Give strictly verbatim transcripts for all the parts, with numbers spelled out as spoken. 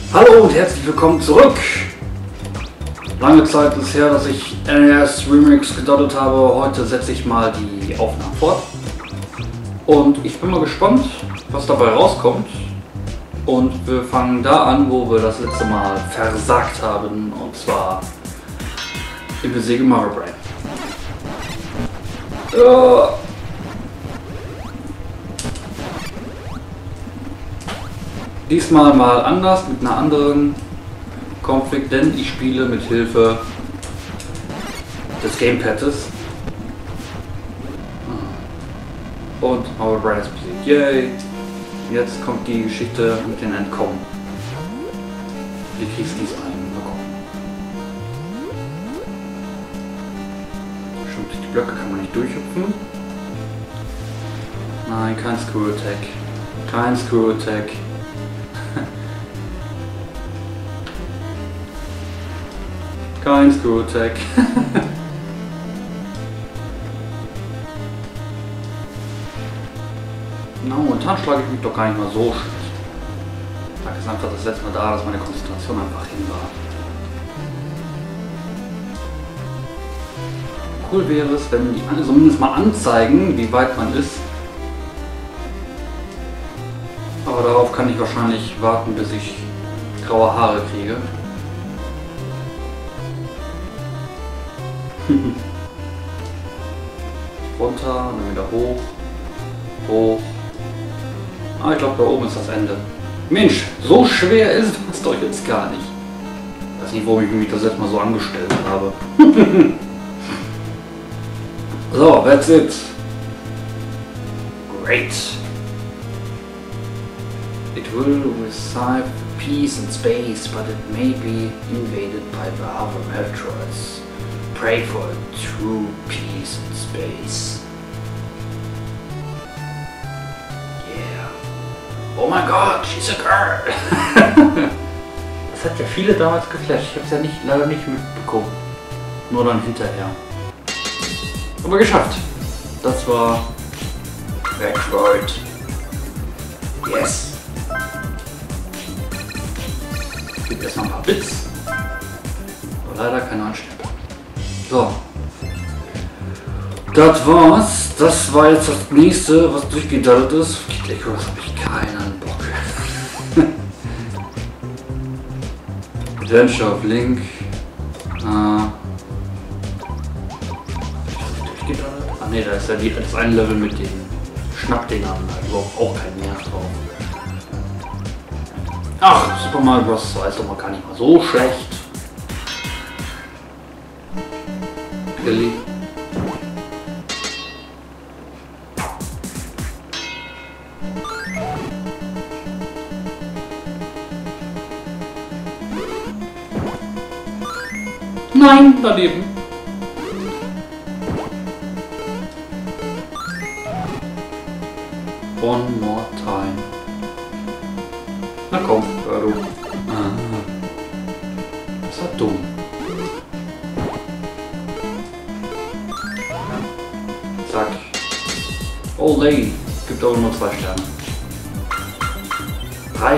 Hallo und herzlich willkommen zurück! Lange Zeit ist her, dass ich N E S Remix gedoddet habe. Heute setze ich mal die Aufnahmen fort. Und ich bin mal gespannt, was dabei rauskommt. Und wir fangen da an, wo wir das letzte Mal versagt haben. Und zwar im Besiege Mario Brain. Ja. Diesmal mal anders, mit einer anderen Config, denn ich spiele mit Hilfe des Gamepads. Und Mario Brain ist besiegt. Yay! Jetzt kommt die Geschichte mit den Entkommen. Die Kriegsdienst ein. Mal gucken. Stimmt, die Blöcke kann man nicht durchhüpfen. Nein, kein Screw Attack. Kein Screw Attack. Kein Screw Attack. Na, momentan schlage ich mich doch gar nicht mal so schlecht. Da ist einfach das letzte Mal da, dass meine Konzentration einfach hin war. Cool wäre es, wenn die alle zumindest mal anzeigen, wie weit man ist. Aber darauf kann ich wahrscheinlich warten, bis ich graue Haare kriege. Runter, dann wieder hoch, hoch. Ah, ich glaube, da oben ist das Ende. Mensch, so schwer ist das doch jetzt gar nicht. Ich weiß nicht, warum ich mich das letzte Mal so angestellt habe. So, that's it. Great. It will receive peace and space, but it may be invaded by the other Metroids. Pray for true peace and space. Yeah. Oh my God, she's a girl. Das hat ja viele damals geflasht. Ich habe es ja nicht, leider nicht mitbekommen. Nur dann hinterher. Aber geschafft. Das war Metroid. Yes. Gibt erstmal ein paar Bits. Aber leider keine Anstände. So, das war's. Das war jetzt das nächste, was durchgedaddelt ist. Kid Icarus habe ich keinen Bock. Adventure of Link. Ah. Ah ne, da ist ja die, das ein Level mit den Schnappdingern. Da überhaupt auch kein Nerv drauf. Ach, Super Mario Bros. zwei ist doch mal gar nicht mal so schlecht. Billy. Nein, daneben. One more time. Na komm, hör du. Ah. Das war dumm. Zack. Oh, Lay. Gibt auch nur zwei Sterne. Drei.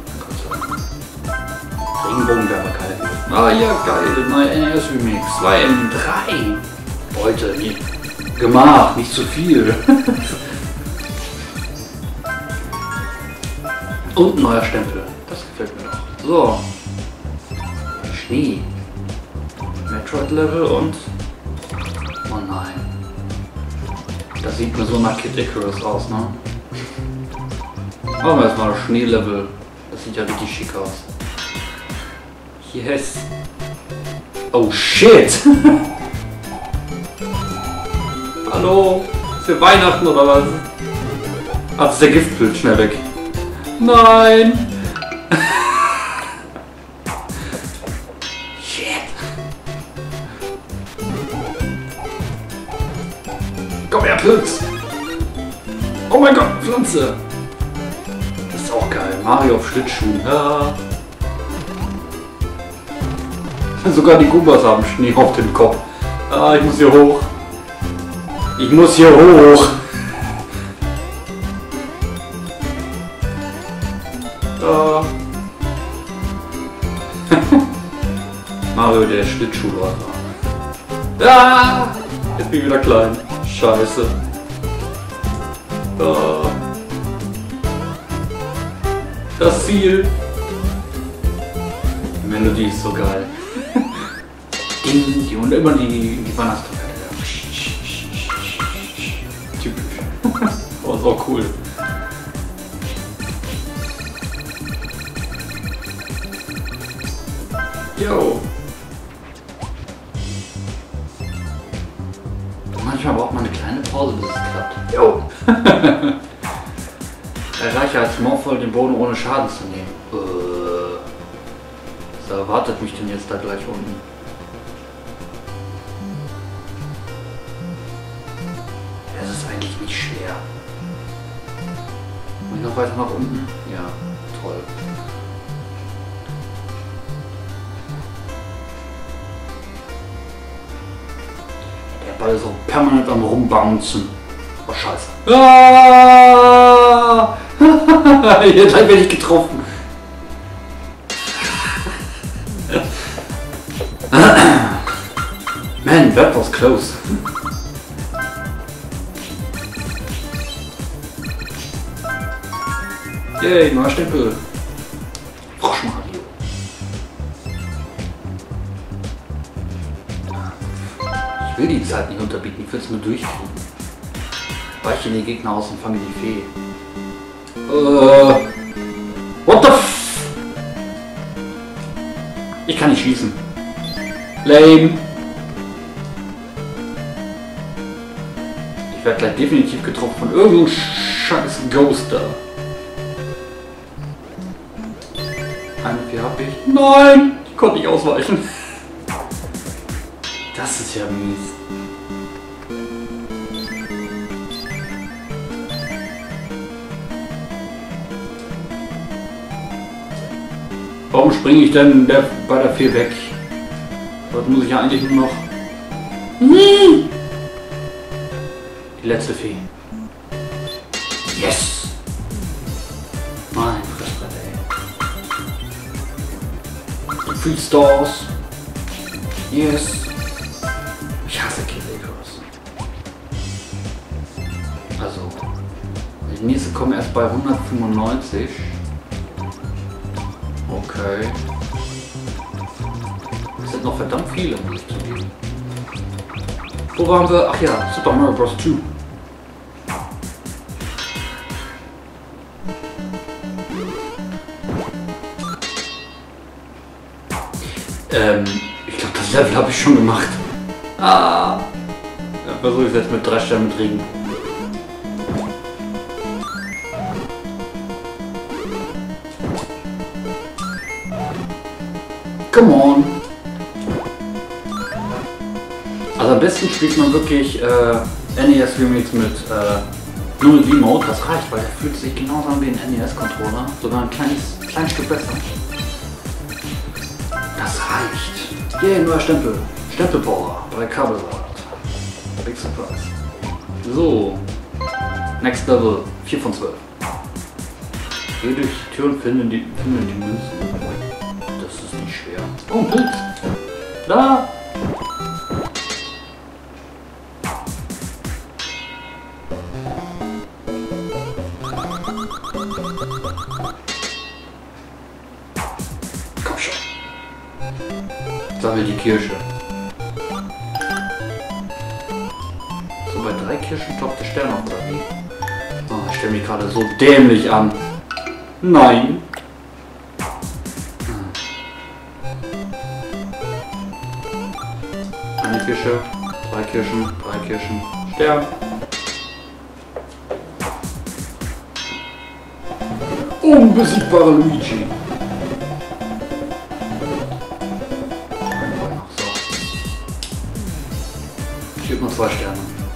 Regenbogen wäre aber geil. Ah ja, geil. Neue N E S Remix. zwei M drei. Leute, nie. Gemach, nicht zu viel. Und ein neuer Stempel. Das gefällt mir doch. So. Schnee. Metroid Level und... Oh nein. Das sieht mir so nach Kid Icarus aus, ne? Machen wir erstmal das Schneelevel. Das sieht ja richtig schick aus. Yes. Oh shit! Hallo? Für Weihnachten oder was? Ach, ist der Giftpilz schnell weg. Nein! Shit! Komm her, Pilz! Oh mein Gott, Pflanze! Das ist auch geil. Mario auf Schlittschuhen. Ja. Sogar die Goombas haben Schnee auf dem Kopf. Ah, ich muss hier hoch. Ich muss hier hoch. Mario der Schlittschuhläufer. Ah! Jetzt bin ich wieder klein. Scheiße. Ah. Das Ziel. Die Melodie ist so geil. Ding, die und immer die, die Weihnachtstrompete. Typisch. Oh, so cool. Yo. Manchmal braucht man eine kleine Pause, bis es klappt. Yo. Erreiche als Morphle den Boden ohne Schaden zu nehmen. Äh, was erwartet mich denn jetzt da gleich unten? Das ist eigentlich nicht schwer. Muss ich noch weiter nach unten? Ja, toll. Der Ball ist auch permanent am Rumbouncen. Oh Scheiße. Ah! Jetzt werde ich getroffen. Man, that was close. Yay, neuer Stempel. Frosch Mario. Ich will die Zeit nicht unterbieten, ich will es nur durchkriegen. Weiche die Gegner aus und fange die Fee. Uh, what the f... Ich kann nicht schießen. Lame. Ich werde gleich definitiv getroffen von irgendeinem scheiß Ghost da. Eine Fee habe ich. Nein! Die konnte ich ausweichen. Das ist ja mies. Warum springe ich denn der, bei der Fee weg? Dort muss ich ja eigentlich nur noch... Die letzte Fee. Yes! Mein Fressbrett, ey. Free Stars. Yes. Ich hasse Kid Icarus. Also, die nächste kommen erst bei hundertfünfundneunzig. Okay. Es sind noch verdammt viele, muss ich zugeben. Wo waren wir? Ach ja, Super Mario Bros. zwei. Ähm, ich glaube, das Level habe ich schon gemacht. Ah. Ja, versuche ich jetzt mit drei Sternen mit Regen. Come on! Also am besten spielt man wirklich äh, N E S Remix mit äh, null V-Mode, das reicht, weil der fühlt sich genauso an wie ein N E S-Controller, sogar ein kleines, kleines Stück besser. Das reicht! Yeah, neuer Stempel. Stempelpower bei Kabelrad. Big Surprise. So. Next Level. vier von zwölf. Geh durch die Tür und finde die, finde die Münzen. Das ist nicht schwer. Oh, ein Pilz. Da! Komm schon. Sammel die Kirsche. So, bei drei Kirschen topft der Stern auf, oder wie? Oh, ich stelle mich gerade so dämlich an. Nein. Eine Kirsche, zwei Kirschen, drei Kirschen, Stern. Unbesiegbare Luigi. So. Ich gebe nur zwei Sterne.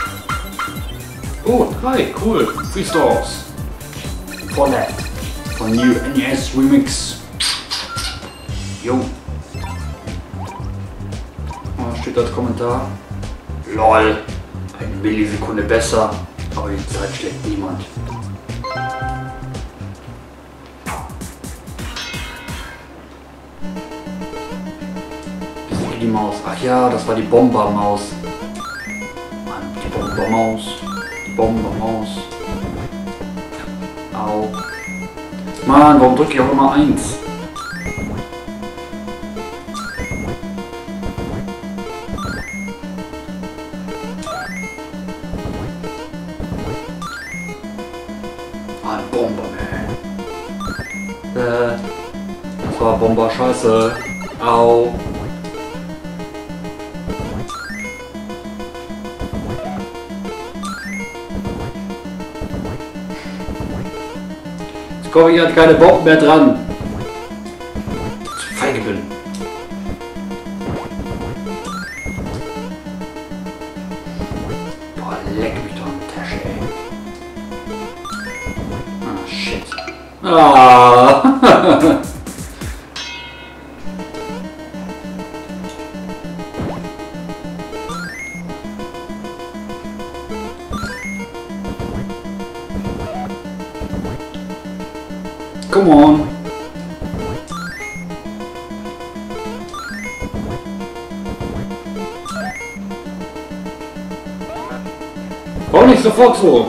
Oh, drei, cool. Free Stars. For that. Von New N E S Remix. Jo. Steht als Kommentar. LOL. Eine Millisekunde besser, aber die Zeit schlägt niemand. die Maus? Ach ja, das war die Bombermaus. Mann, die Bombermaus. Die Bombermaus. Au. Mann, warum drücke ich auch immer eins? Mann, Bomberman. Äh, das war Bomber Scheiße. Au. Jetzt komme ich halt keine Bomben mehr dran. Zu feige bin. Boah, leck mich doch in die Tasche, ey. Ah, shit. Ah. Come on. Warum nicht sofort so?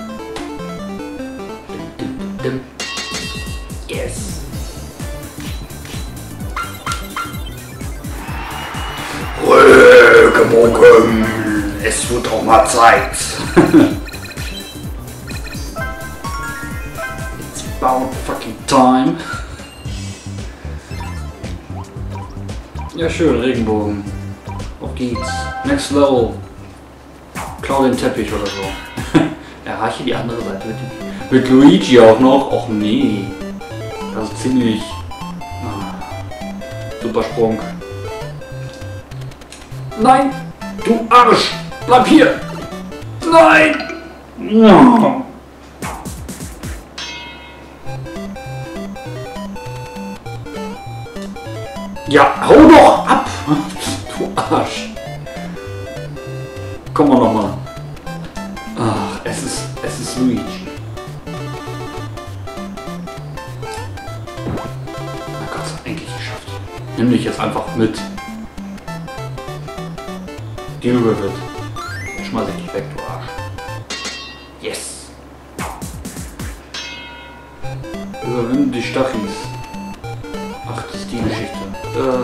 Yes. Rökemoken. Es wird auch mal Zeit. About fucking time. Ja, schön, Regenbogen. Auf geht's. Next level. Klau den Teppich oder so. Erreiche die andere Seite mit, mit Luigi auch noch. Och nee. Das ist ziemlich. Ah, super Sprung. Nein! Du Arsch! Bleib hier! Nein! No. Ja, hau doch ab! Du Arsch! Komm mal nochmal. Ach, es ist, es ist Luigi. Na Gott, es hat endlich geschafft. Nimm dich jetzt einfach mit. Die Rivet. Schmeiß ich dich weg, du Arsch. Yes! Überwinden die Stachis. Ach, das ist die Geschichte. Äh.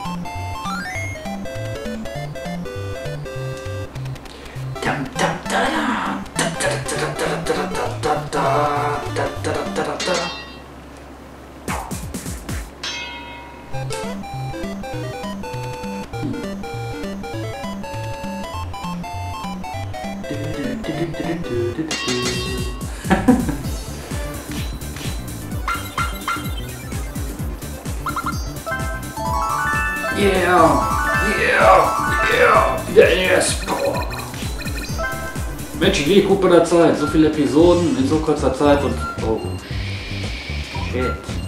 Yeah, yeah, yeah, der N E S-Power. Mensch, ich liege gut bei der Zeit. So viele Episoden in so kurzer Zeit und... Oh, shit.